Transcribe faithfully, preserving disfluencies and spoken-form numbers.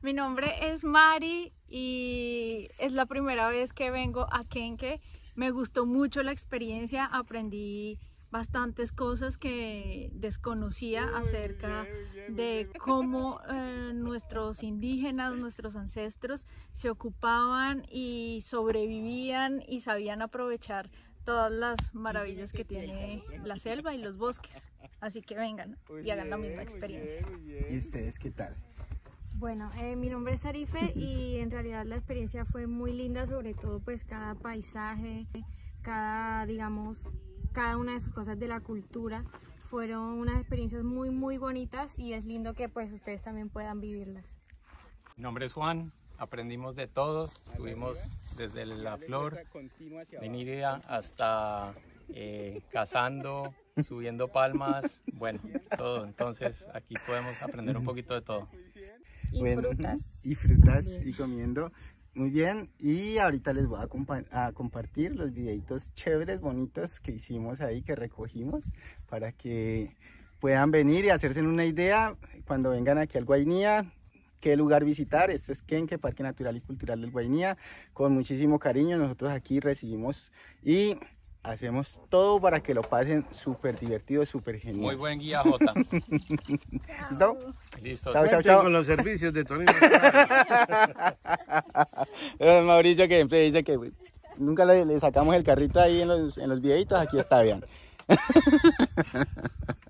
Mi nombre es Mari y es la primera vez que vengo a Kenque. Me gustó mucho la experiencia, aprendí bastantes cosas que desconocía acerca de cómo eh, nuestros indígenas, nuestros ancestros se ocupaban y sobrevivían y sabían aprovechar todas las maravillas que tiene la selva y los bosques. Así que vengan y hagan la misma experiencia. ¿Y ustedes qué tal? Bueno, eh, mi nombre es Arife y en realidad la experiencia fue muy linda, sobre todo pues cada paisaje, cada, digamos, cada una de sus cosas de la cultura. Fueron unas experiencias muy muy bonitas y es lindo que pues ustedes también puedan vivirlas. Mi nombre es Juan, aprendimos de todo, estuvimos desde la flor, venir hasta eh, cazando, subiendo palmas, bueno, todo. Entonces aquí podemos aprender un poquito de todo. Y bueno, frutas. Y frutas también. Y comiendo. Muy bien, y ahorita les voy a, compa a compartir los videitos chéveres, bonitos que hicimos ahí, que recogimos, para que puedan venir y hacerse una idea cuando vengan aquí al Guainía, qué lugar visitar. Esto es Kenque, Parque Natural y Cultural del Guainía, con muchísimo cariño. Nosotros aquí recibimos y hacemos todo para que lo pasen súper divertido, súper genial. Muy buen guía, Jota. ¿Listo? Listo. Chao, chao, chao. Con los servicios de Tonino. Mauricio, que siempre dice que nunca le, le sacamos el carrito ahí en los, en los videitos, aquí está bien.